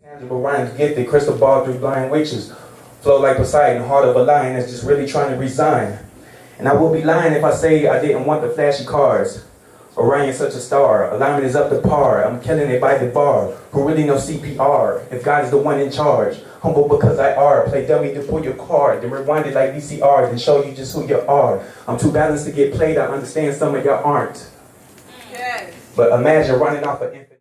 Tangible rhymes gifted, crystal ball through blind witches. Flow like Poseidon, heart of a lion that's just really trying to resign. And I will be lying if I say I didn't want the flashy cars. Orion such a star, alignment is up to par. I'm killing it by the bar. Who really know CPR? If God is the one in charge. Humble because I are. Play dummy to pull your card. Then rewind it like VCR. Then show you just who you are. I'm too balanced to get played. I understand some of y'all aren't. Yes. But imagine running off an infant.